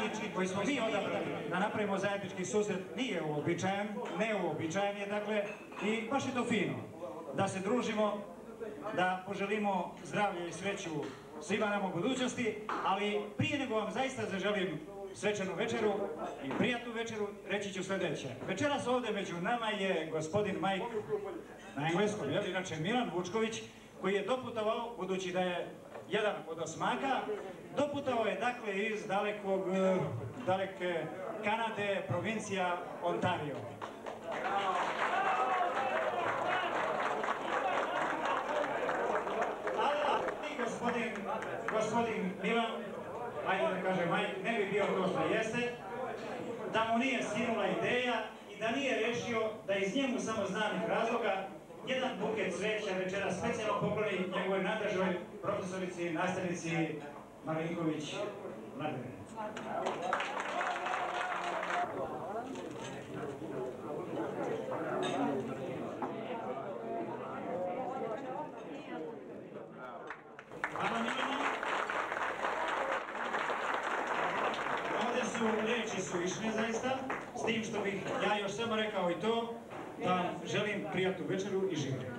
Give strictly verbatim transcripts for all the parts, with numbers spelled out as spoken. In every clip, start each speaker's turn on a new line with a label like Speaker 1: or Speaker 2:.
Speaker 1: zajednički, koji smo mi odabrali da napravimo zajednički susret, nije uobičajen, neuobičajen je, dakle, i baš je to fino. Da se družimo, da poželimo zdravlje i sreću svima nam u budućnosti, ali prije nego vam zaista zaželim svečanu večeru i prijatnu večeru, reći ću sljedeće. Večeras ovdje među nama je gospodin Mike, na engleskom, jel, inače Milan Vučković, koji je doputovao, budući da je jedan od osmaka, doputovao je dakle iz dalekog, daleke Kanade, provincija Ontario. Ali gospodin, gospodin Milan, ajde da kažem, ne bi bio to što jeste, da mu nije sinula ideja i da nije rešio da iz njemu samo znanih razloga jedan buket cveća večera specijalno pokloni njegovoj najdražoj profesorici, nastavnici Marinković Vladimir. Hvala Milano. Ovdje su riječi suvišne zaista, s tim što bih ja još samo rekao i to, da vam želim prijatnu večeru i življenje.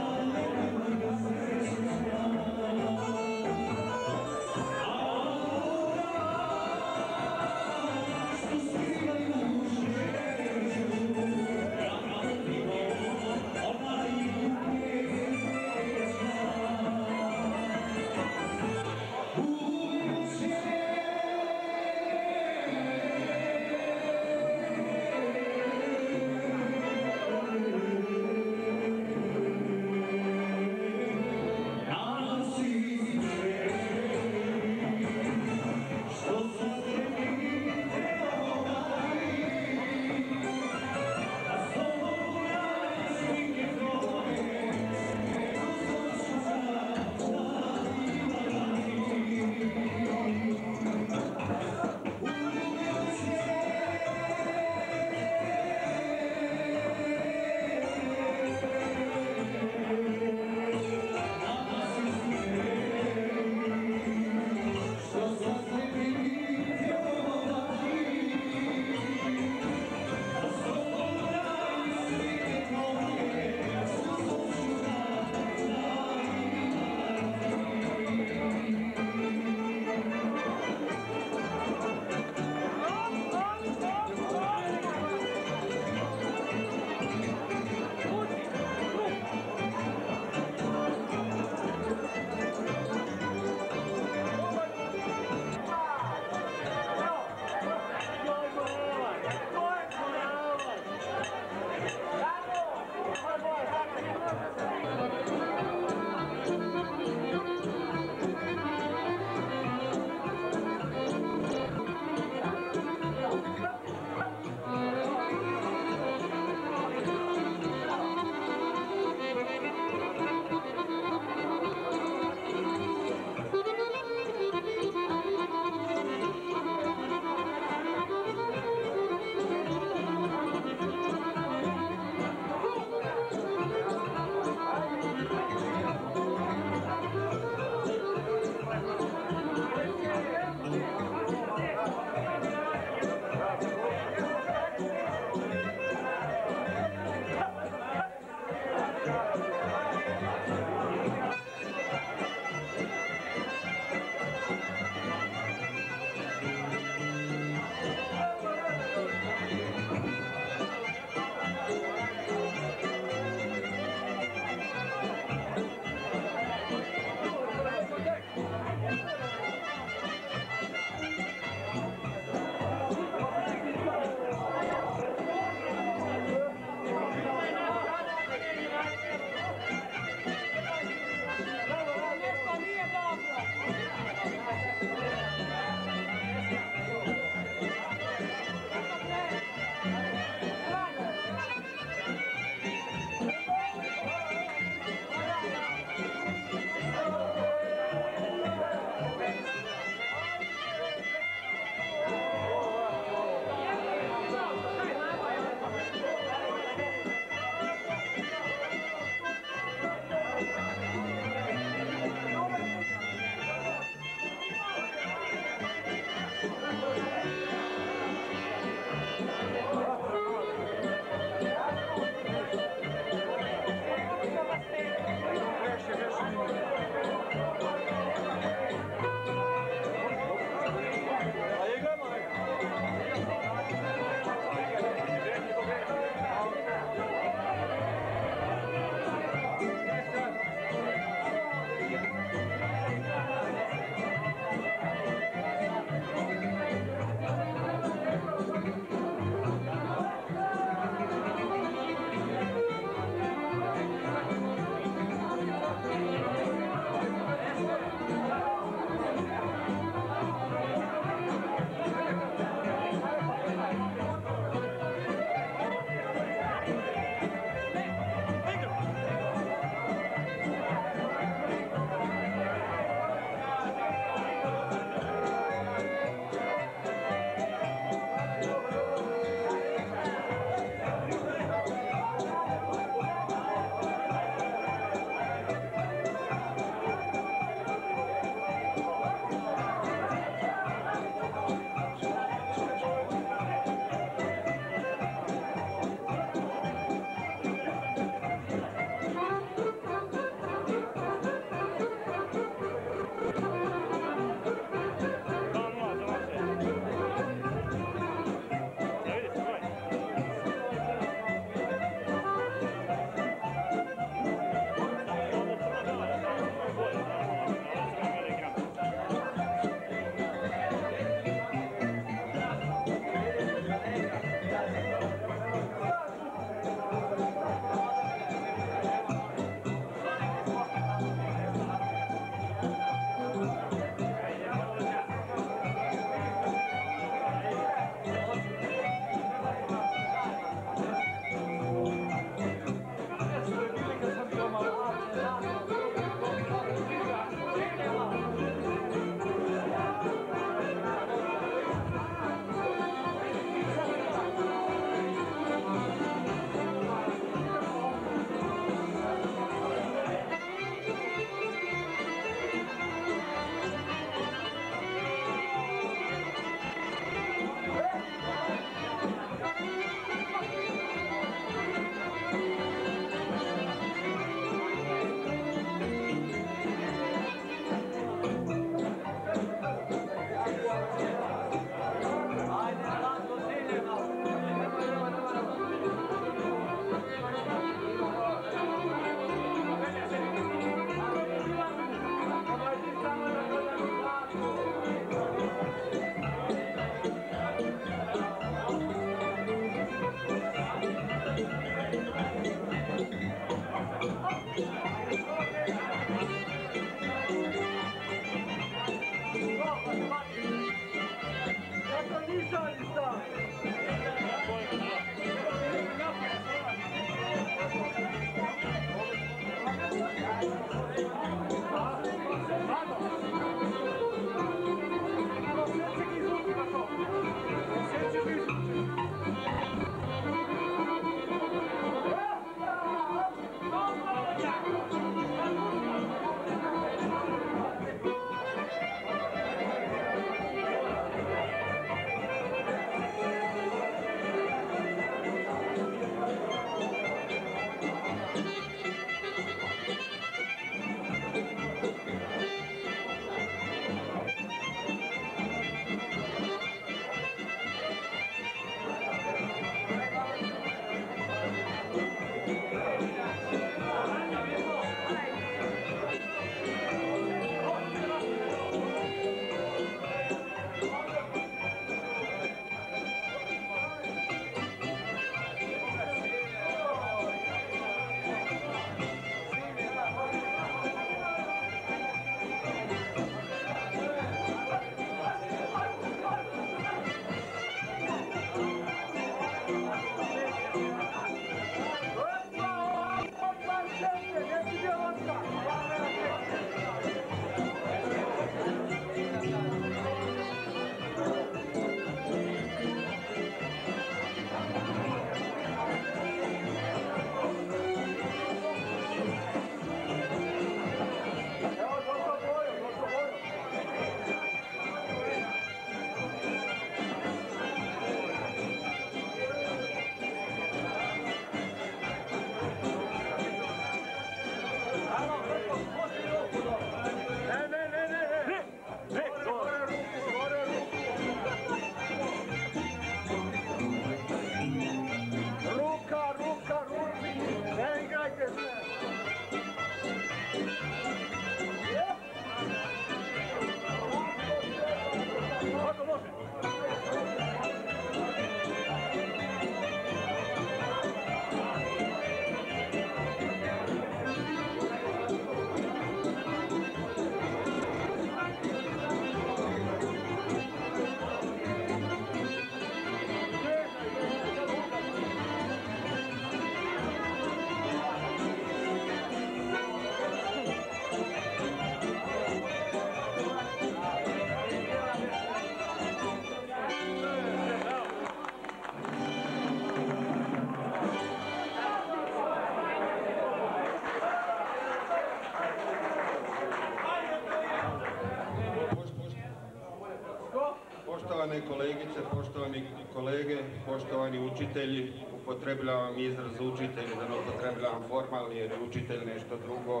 Speaker 2: Poštovane kolegice, poštovani kolege, poštovani učitelji, upotrebljavam izraz učitelji, da ne upotrebljavam formalni jer je učitelj nešto drugo,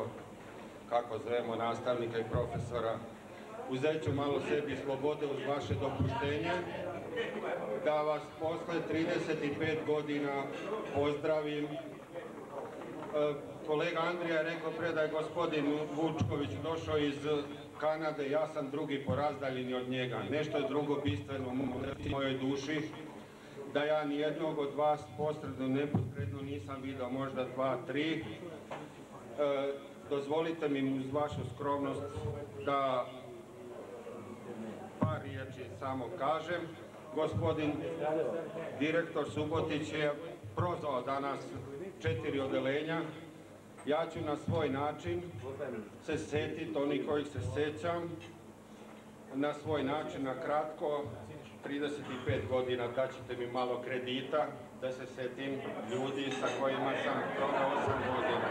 Speaker 2: kako zovemo nastavnika i profesora. Uzet ću malo sebi slobode uz vaše dopuštenje, da vas posle trideset pet godina pozdravim. Kolega Andrija je rekao pre da je gospodin Vučković došao iz Kanade, ja sam drugi po razdaljini od njega. Nešto je drugo bistveno u mojoj duši, da ja nijednog od vas posredno, neposredno nisam vidio, možda dva, tri. E, dozvolite mi uz vašu skromnost da par riječi samo kažem. Gospodin direktor Subotić je prozvao danas četiri odelenja. Ja ću na svoj način se sjetiti, oni kojih se sjećam, na svoj način, na kratko, trideset pet godina, daćete mi malo kredita, da se sjetim ljudi sa kojima sam proveo osam godina.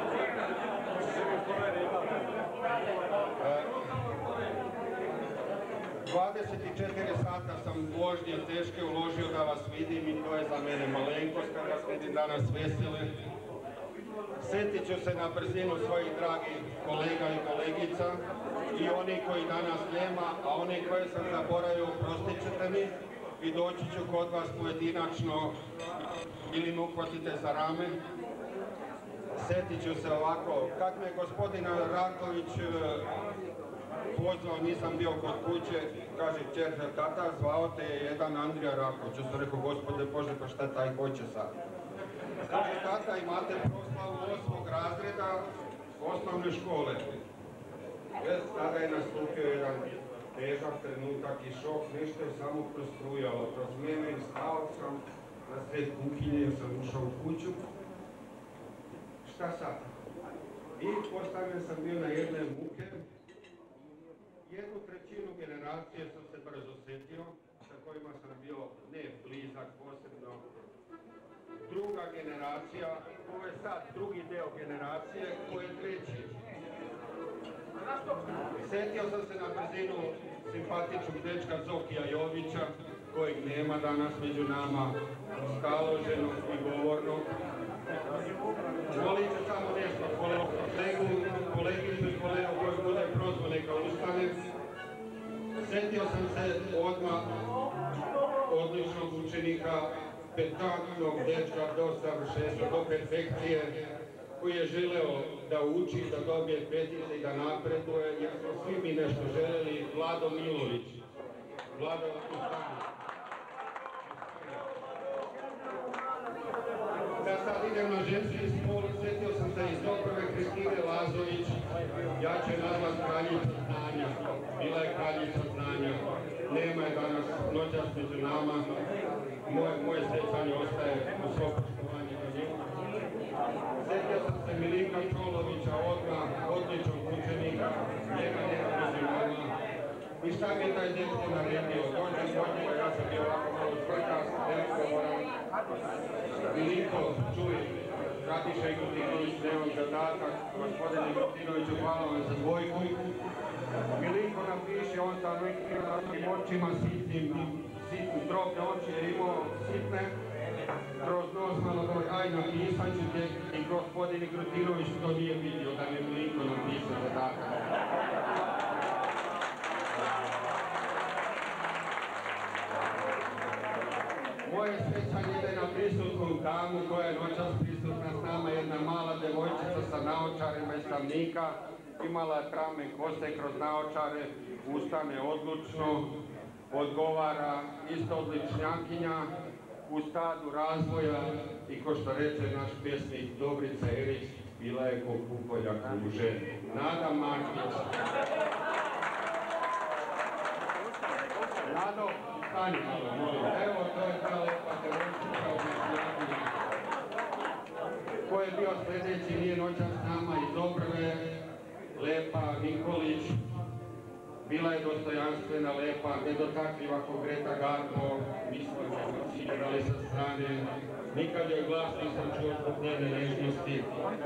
Speaker 2: dvadeset četiri sata sam vožnje teške uložio da vas vidim i to je za mene malenkost kad vas vidim danas vesele. Sjetit ću se na brzinu svojih dragih kolega i kolegica i oni koji danas nema, a oni koje sam zaboravio, prostit ćete mi i doći ću kod vas pojedinačno ili me uhvatite za rame. Sjetit ću se ovako, kad me gospodin Raković pozvao, nisam bio kod kuće, kaže čerka, tata, zvao te je jedan Andrija Raković. Ja sam rekao, gospode Bože, pa šta taj hoće sad? Kaže, tata, imate proslavu osmog razreda osnovne škole. Već tada je nastupio jedan težak trenutak i šok, nešto je samo prostrujalo. Kroz vrijeme i stao sam na sred kuhinje jer sam ušao u kuću. Šta sad? I postavljen sam bio na jedne muke. Jednu trećinu generacije sam se brzo sjetio, sa kojima sam bio ne blizak posebno. Druga generacija, ovo je sad drugi deo generacije, ko je treći. Sjetio sam se na brzinu simpatičnog dečka Zokija Jovića, kojeg nema danas među nama, staloženog i govornog. Molit ću samo nešto kolegu, kolegicu i kolegu koji bude prozvo neka ustane. Sjetio sam se odmah odličnog učenika, petantnog dečka do savršenstva, do perfekcije, koji je želeo da uči, da dobije petice i da napreduje, jer smo svi mi nešto želeli. Vlado Milović. Vlado, ustani. Da sad idem na ženski spol, sjetio sam se iz Doprave Kristine Lazović, ja ću nazvat kraljica znanja. Bila je kraljica znanja. Nema je danas noćas među nama. Moje, moje sjećanje ostaje u svo poštovanje na njegu. Sjetio sam se Milinka Čolovića, odmah odličnog učenika, njega nema među nama. I šta mi je taj dečko naredio? Dođem do njega, ja sam bio ovako malo zvrkast, neodgovoran. Milinko, čuj, Radiša Igutinović, nemam zadatak. Gospodine Igutinoviću, hvala vam za dvojku. Milinko napiše, on sa nekim očima sitnim, sitnim, drobne oči jer imao sitne. Kroz nos malo govori, aj napisat ću te, i gospodin Igutinović to nije vidio da mi Milinko napiše zadatak. Moje sjećanje ide na prisutnu damu koja je noćas prisutna s nama, jedna mala devojčica sa naočarima iz Tamnika, imala je pramen kose kroz naočare, ustane odlučno, odgovara, isto odličnjakinja, u stadu razvoja i ko što reče naš pjesnik Dobrica Erić, bila je ko kupoljak ruže. Nada Markić. Nado, stani malo, molim. Evo, to je ta lepa devojčica odličnjakinja. Ko je bio sljedeći, nije noćas s nama iz Dobrve, Lepa Nikolić. Bila je dostojanstvena, lepa, nedotakljiva ko Greta Garbo, mi smo se ciljali sa strane, nikad joj glas nisam čuo zbog njene nežnosti.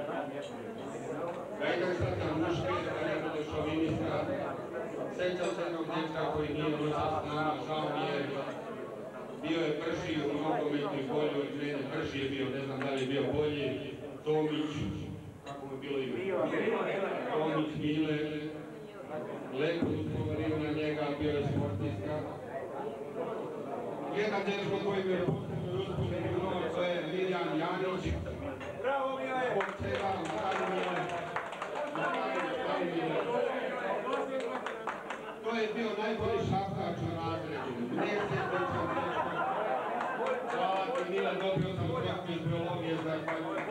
Speaker 2: Da idem sad na muške, da ne bude šovinista, sjećam se jednog dečka koji nije noćas s nama, žao mi je, bio je brži u nogometnoj bolji od mene, brži je bio, ne znam da li je bio bolji, Tomić, kako mu je bilo ime? Tomić Mile, lepo uspomerio na njega, bio je sportista. Jedan dečko koji mi je posebno uspomerio, to je Miljan Janić. Bravo Mile! Zbog čega, stani Mile. Stani Mile. To je bio najbolji šapkač u razredu. Nesjetičan dečko. Hvala ti Mile, dobio sam trojku iz biologije za hvalju.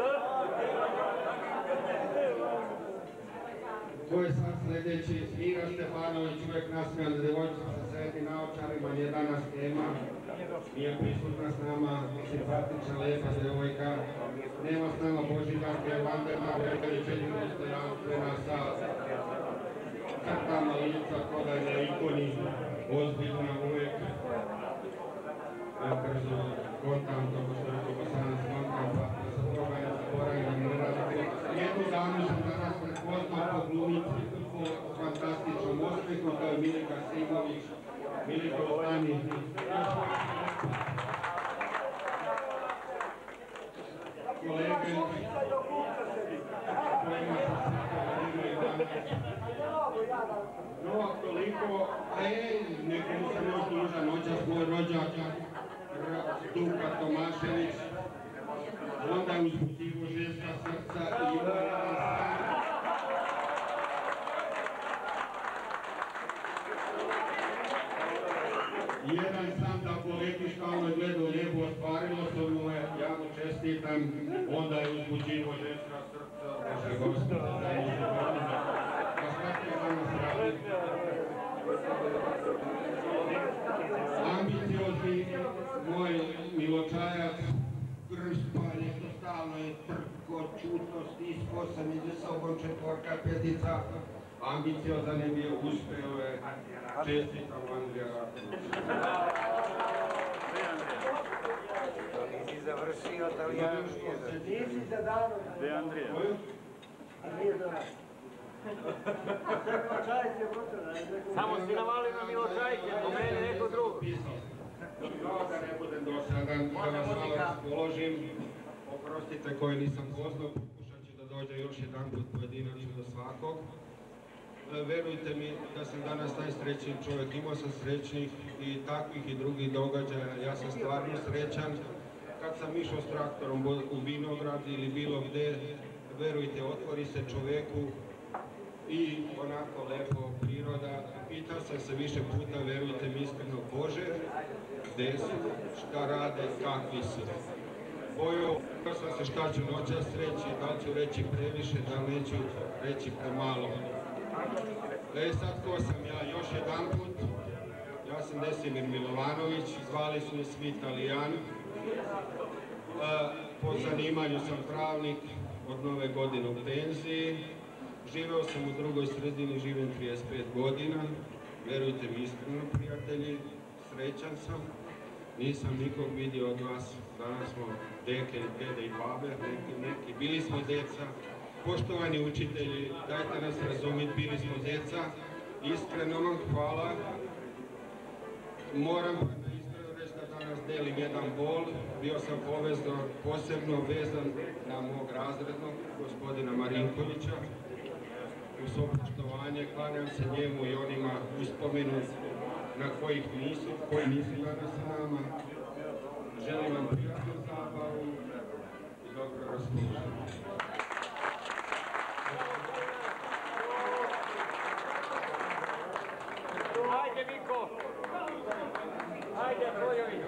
Speaker 2: Ko je sad sljedeći? Mira Stefanović, uvijek nasmijana devojčica sa srednjim naočarima, nije danas tema. Nije prisutna s nama, simpatična, lepa devojka. Nema s nama Božidarka Vanderna, veličenje dostojanstvena sa crtama lica, koda je na ikoni, ozbiljna uvijek. Brzo kontam, kako što rekao Bosanac, kontam, pa sa toga ne zaboravim da mi ne radite. Jednu danu sam danas prepoznao po glumici, po fantastičnom osmijehu, to je Milika Simović. Miliko, ostani. Kolege, kojima sam slikao danas. No, toliko, ej, nekomu sam još dužan, noćas moj rođak, Duka Tomašević, onda je uzbutivo ženska srca i ima jedan san. Jedan san da poletiš kao ono gledao lijepo, ostvarilo se mu je, ja mu čestitam, onda je uzbutivo ženska srca, Bože Gospode, da im se godina, da svaki danas radi. Ambiciozni moj Miločajac, kršpanje, stalno je trko, čutnost, iskosan, ide sobom četvorka, petica, ambiciozan je bio, uspeo je, čestitam Andrija Rakovića.
Speaker 3: Nisi završio Italijanu.
Speaker 4: Nisi za danu.
Speaker 5: Gde je Andrija?
Speaker 4: A nije za nas. Miločajić je potrebno.
Speaker 3: Samo si navalio na Miločajića, po mene neko drugo.
Speaker 2: Kao da ne budem dosadan, da vas malo raspoložim. Oprostite koje nisam poznao, pokušat ću da dođe još jedan put pojedinačno do svakog. Verujte mi da sam danas najsrećniji čovjek, imao sam srećnih i takvih i drugih događaja, ja sam stvarno srećan. Kad sam išao s traktorom u vinograd ili bilo gde, verujte, otvori se čovjeku i onako lepo priroda. Pitao sam se više puta, verujte mi iskreno, Bože, gde su, šta rade, kakvi su. Bojao sam se šta ću noćas reći, da li ću reći previše, da li neću reći premalo. E sad ko sam ja, još jedan put, ja sam Desimir Milovanović, zvali su me svi Italijani. Po zanimanju sam pravnik, od nove godine u penziji. Živeo sam u drugoj sredini, živim trideset pet godina. Verujte mi iskreno, prijatelji, srećan sam. Nisam nikog vidio od vas, danas smo deke, dede i babe, neki, neki, bili smo deca. Poštovani učitelji, dajte nas razumjeti, bili smo djeca, iskreno vam hvala. Moram iskreno reći da danas delim jedan bol, bio sam povezno, posebno vezan na mog razrednog, gospodina Marinkovića. U svo poštovanje, klanjam se njemu i onima uspomenu na kojih nisu, koji nisu danas s nama. Želim vam prijatnu zabavu i dobro raspoloženje.
Speaker 3: Ajde, Miko! Ajde, Trojović!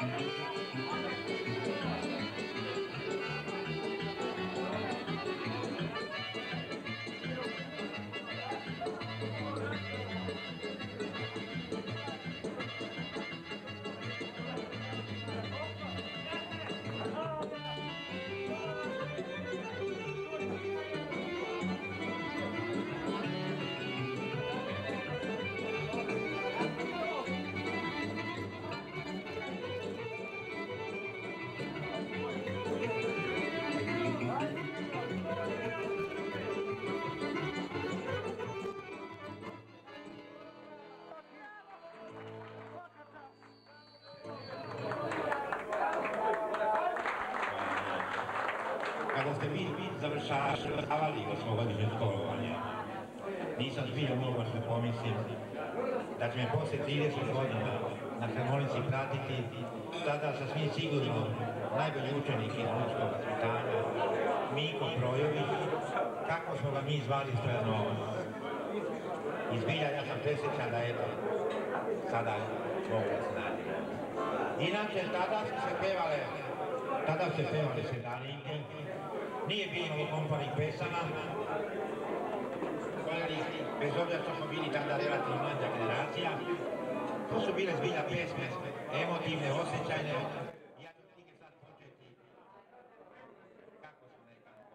Speaker 5: Kada ste vi završavali osmogodišnje školovanje, nisam zbilja mogao što pomislim da će me poslije trideset godina na harmonici pratiti tada sasvim sigurno najbolji učenik iz muškog vaspitanja, Miko Projović, kako smo ga mi zvali Stojanovac. I zbilja ja sam presrećan da eto, sada mogu da se nađem. Inače, tada su se pevale, tada su se pevale sedalinke, nije bilo komponih pesama, bez obzira što smo bili tada relativno mlađa generacija, to su bile zbilja pesme, emotivne, osjećajne. Ja ću tike sad početi kako su nekako.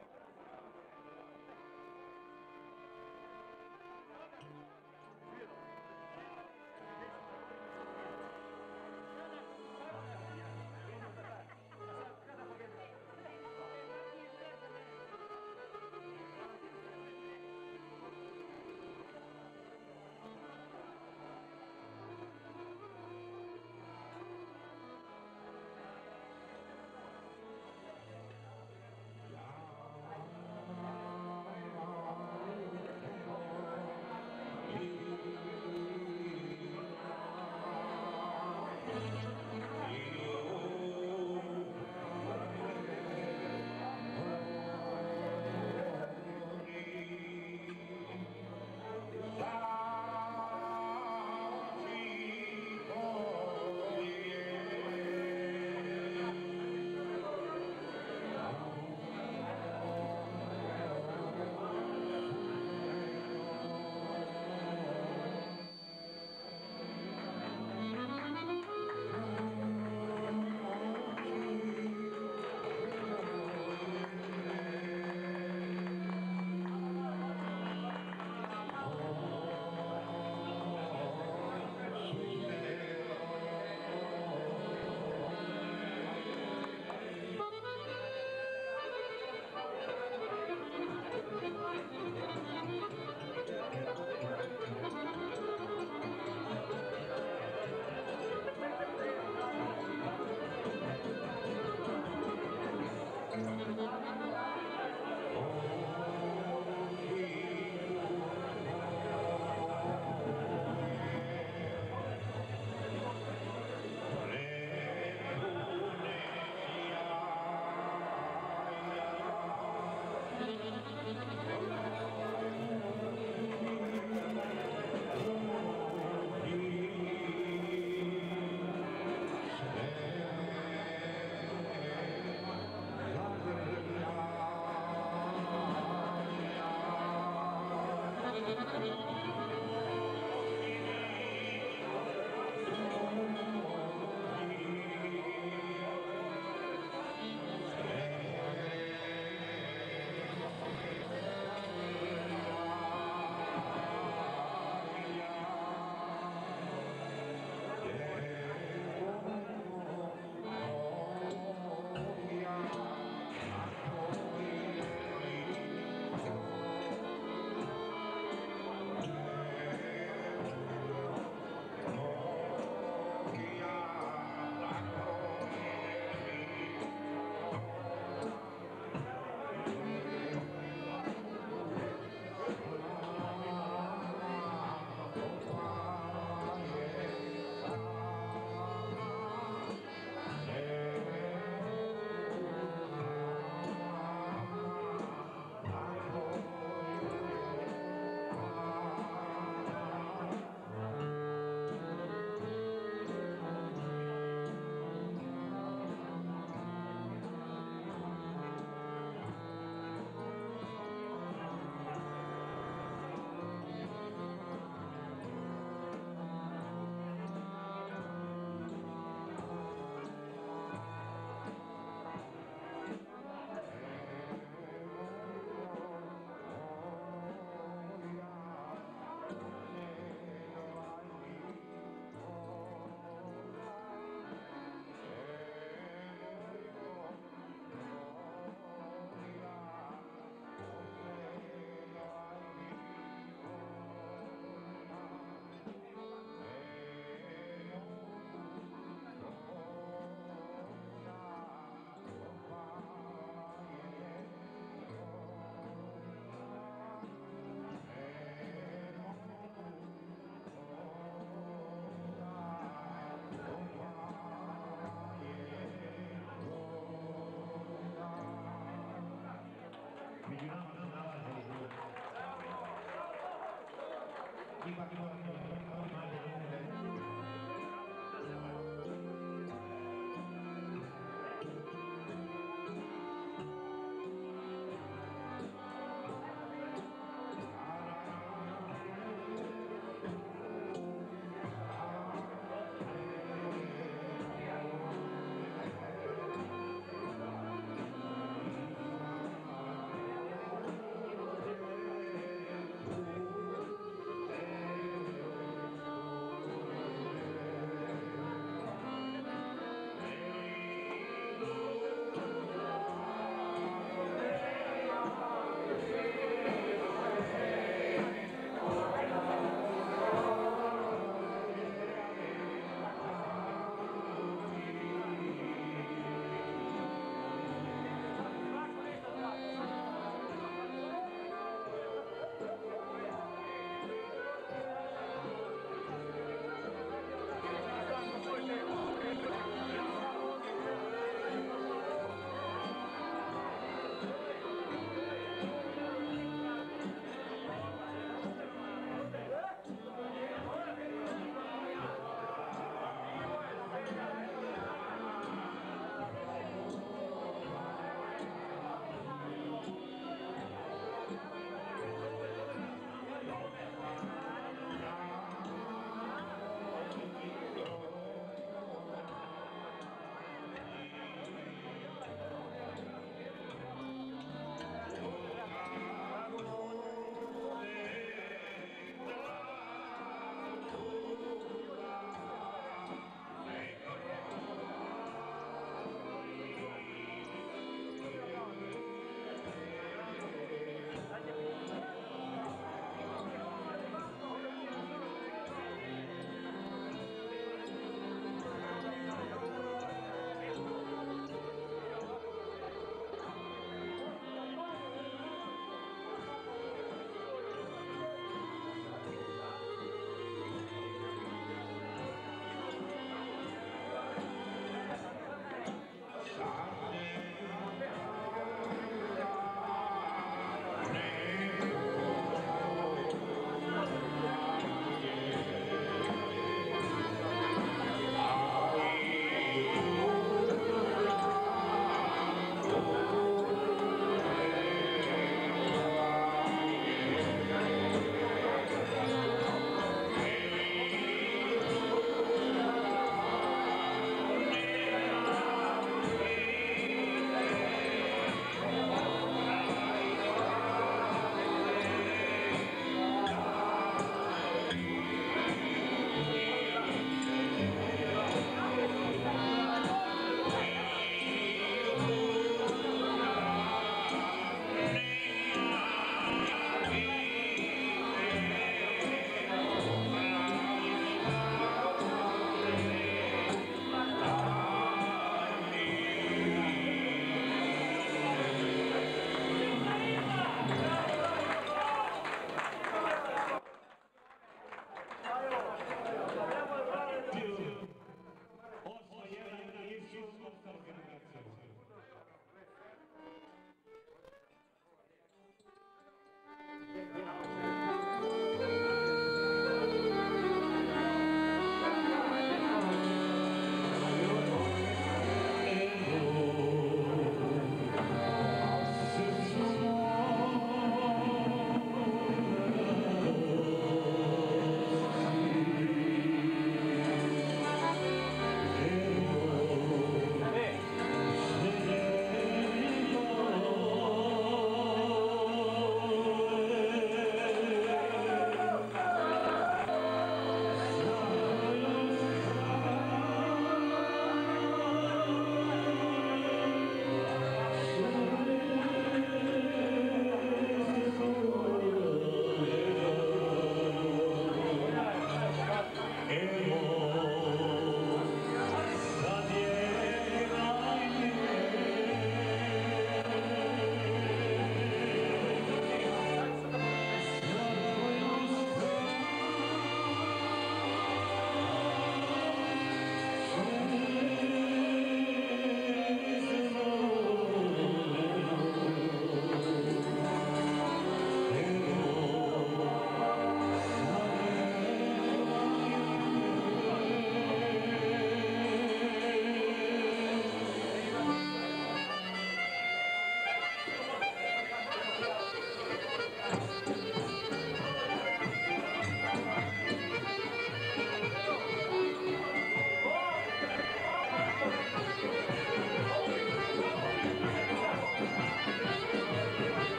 Speaker 5: ipak moramo manje ljude.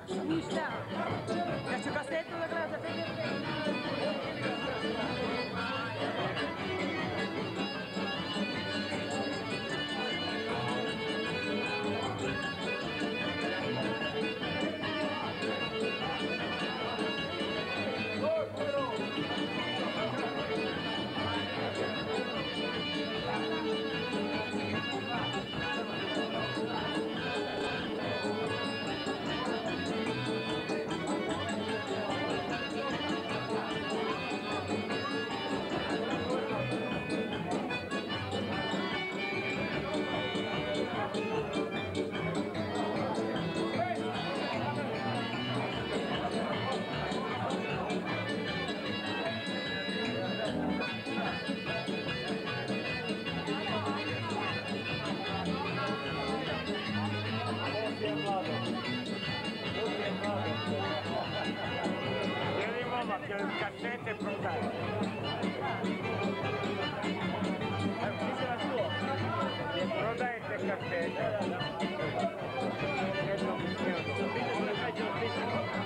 Speaker 3: Ništa. Ja ću kasetu da gledate. Kasete prodaje. Evo, ti se nas čuo. Prodajete kasete. Jednom dnevno. Vidite da ćemo pisati.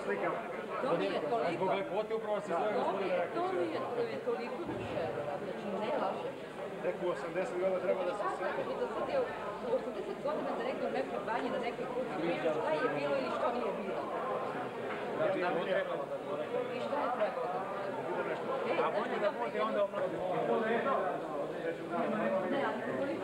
Speaker 6: slikam.
Speaker 7: To mi je toliko...
Speaker 6: Zbog lepote upravo se zove gospodine Rakić.
Speaker 7: To mi je toliko duševno, znači ne lažem.
Speaker 6: Neku osamdeset godina treba da se sebe.
Speaker 7: I da sad je u osamdeset godina da neko u nekoj banji, na nekoj kući priča šta je bilo ili što nije bilo.
Speaker 6: Znači, nam je trebalo da bude.
Speaker 7: I šta je trebalo da bude?
Speaker 6: A bolje da bude onda omladimo.
Speaker 7: Ne, ali koliko...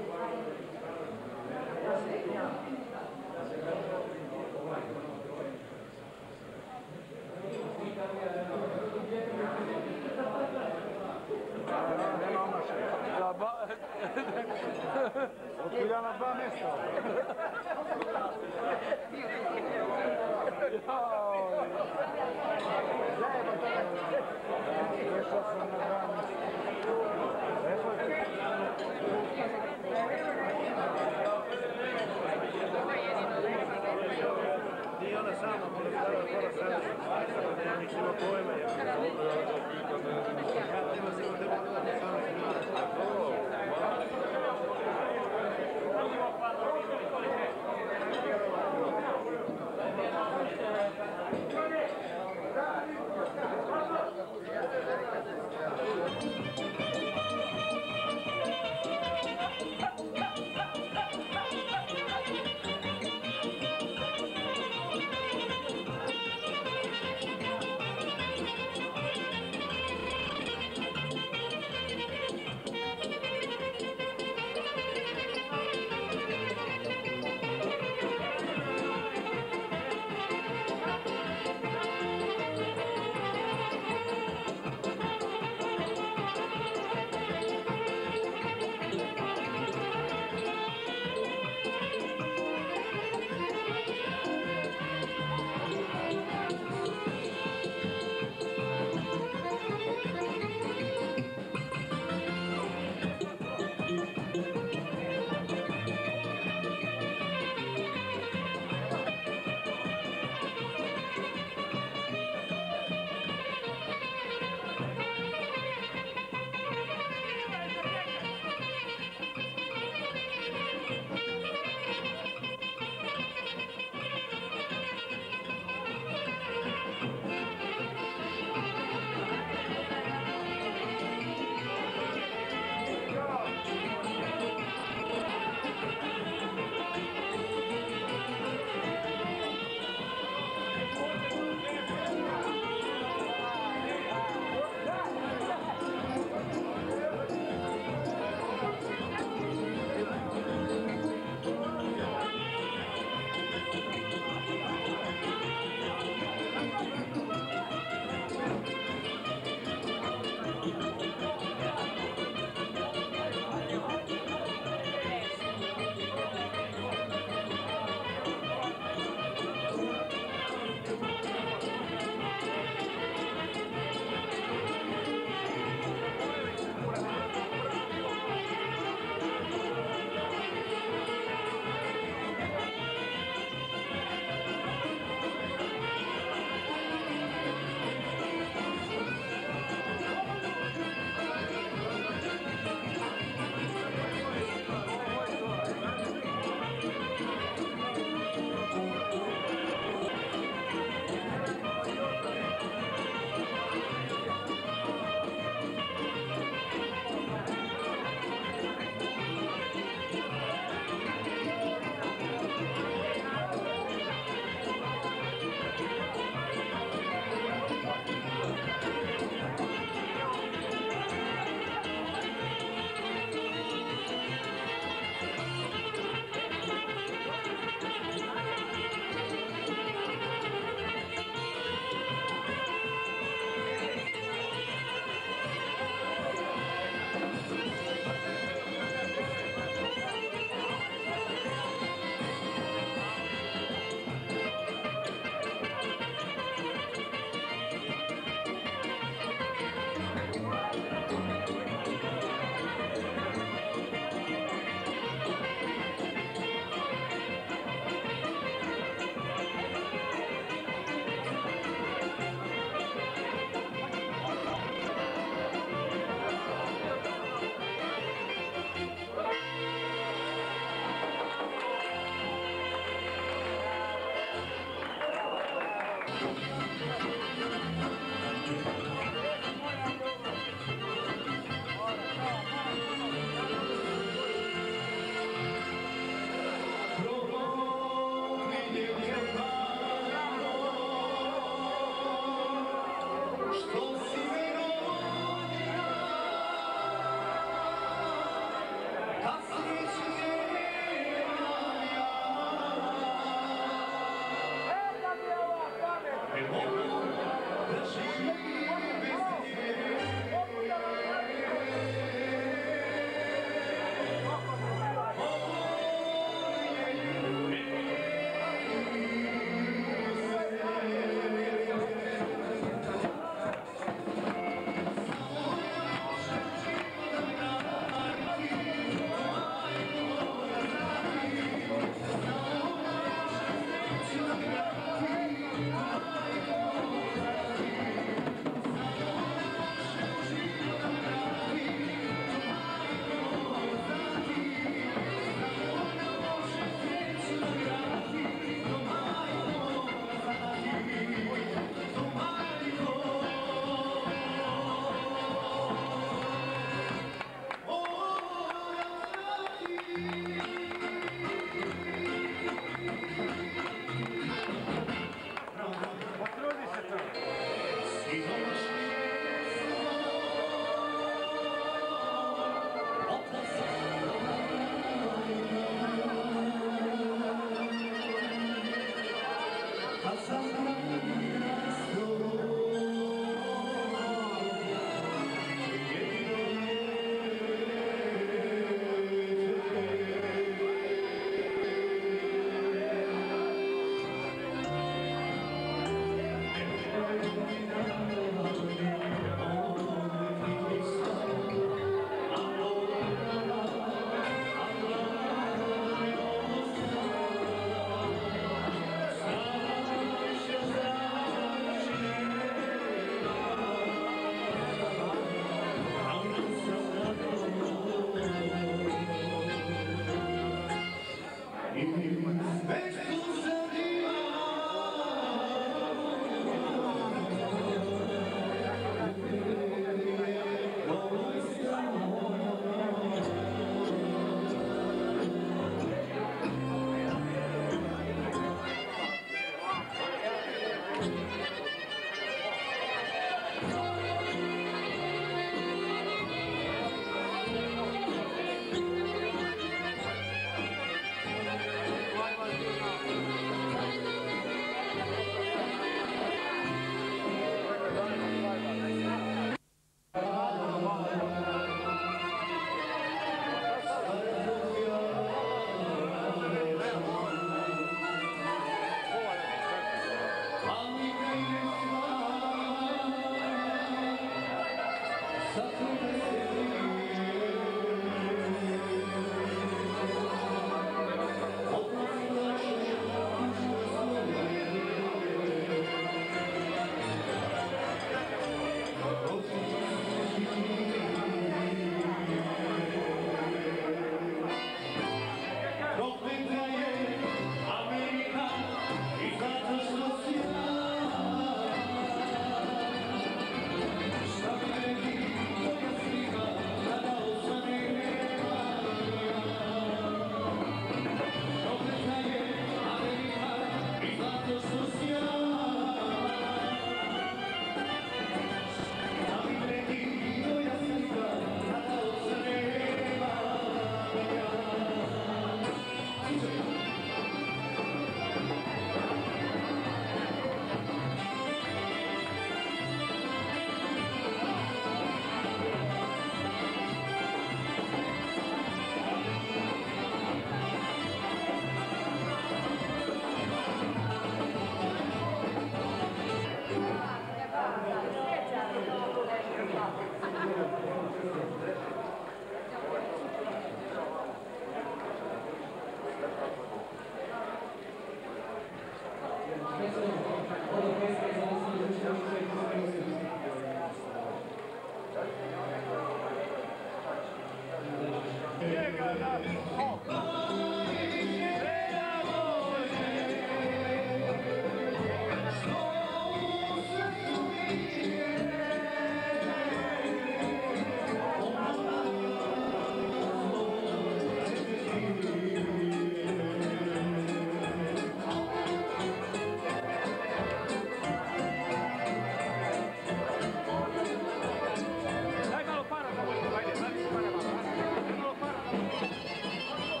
Speaker 6: Daj malo para, ajde, daj mi para malo. Daj malo para.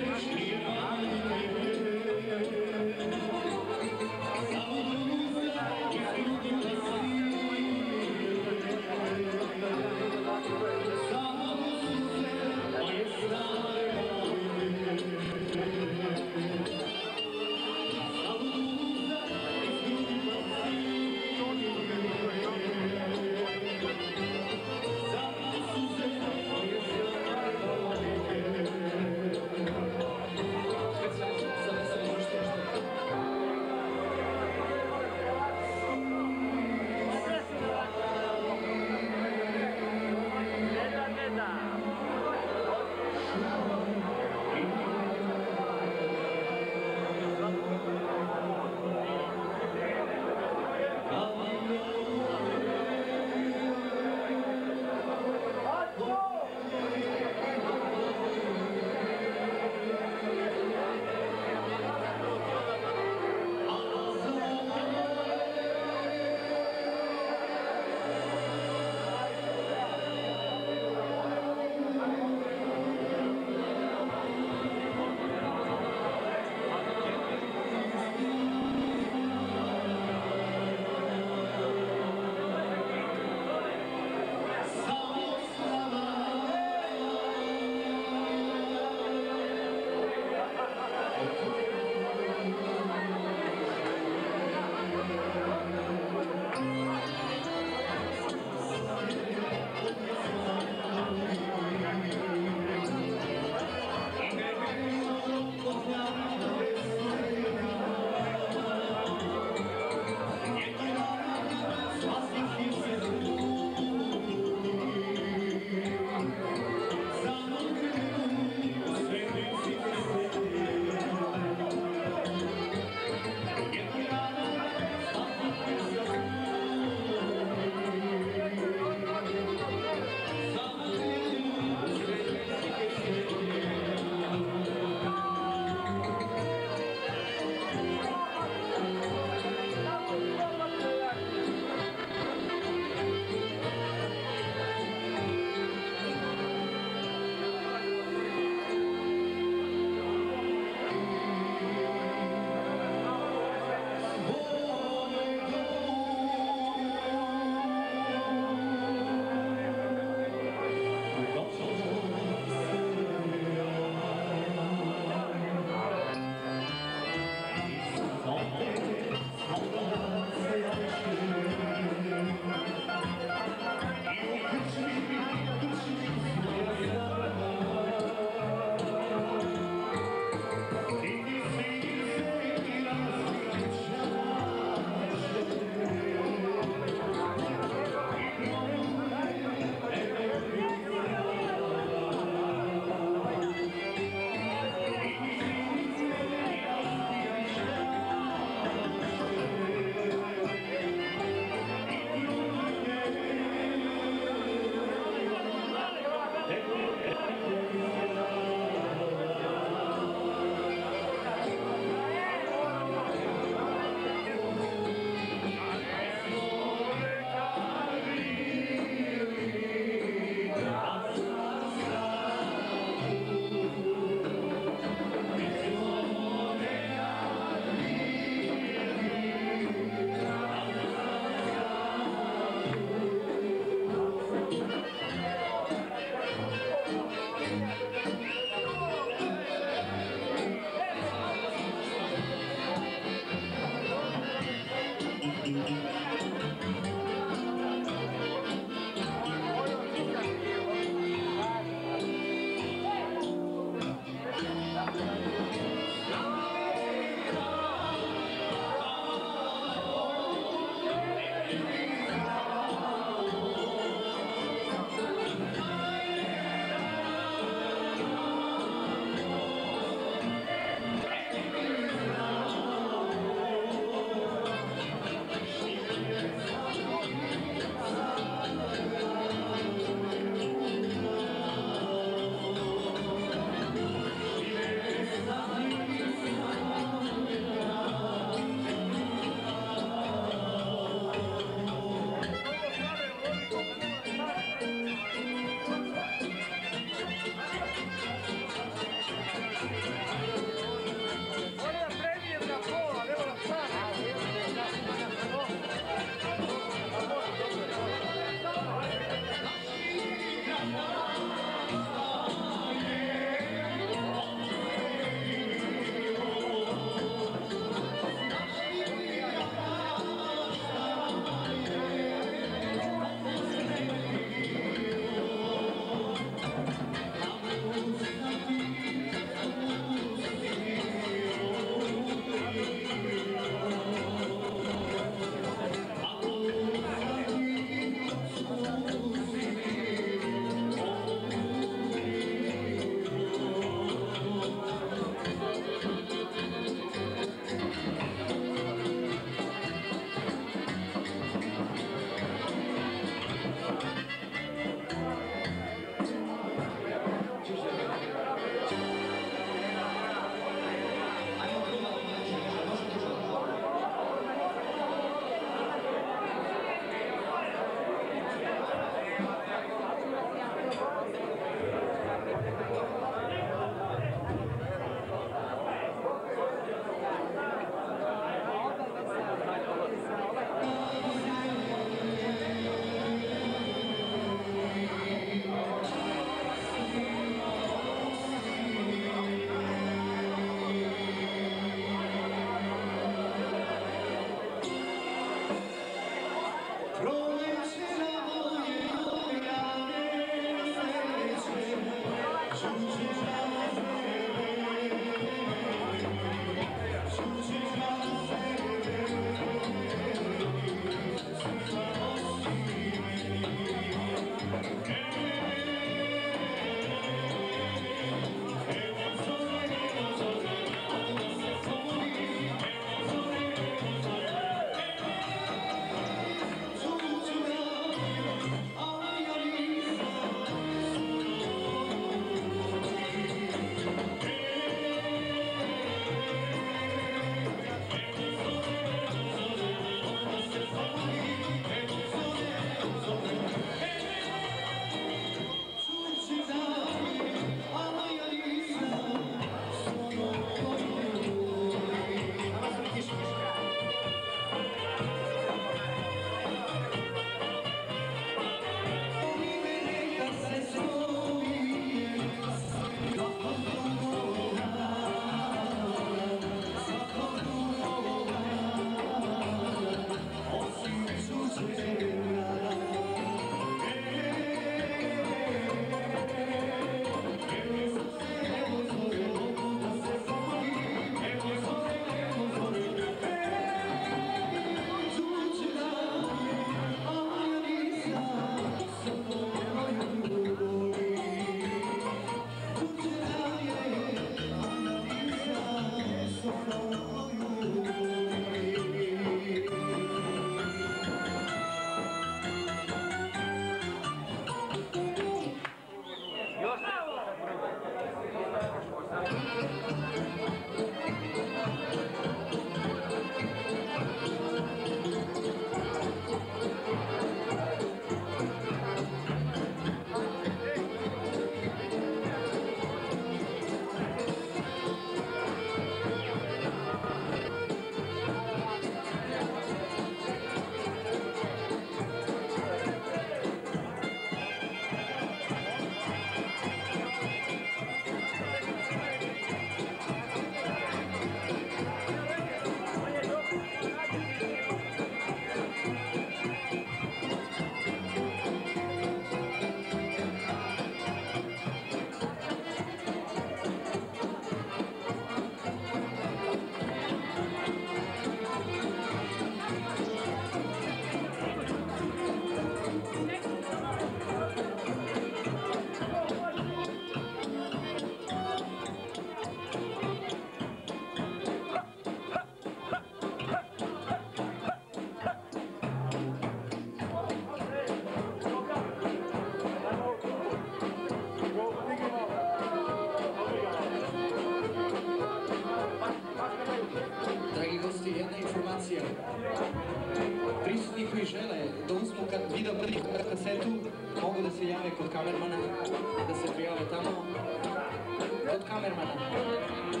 Speaker 8: Dragi gosti, jedna informacija. Prisutni koji žele da uzmu video kasetu mogu da se jave kod kamermana, da se prijave tamo kod kamermana.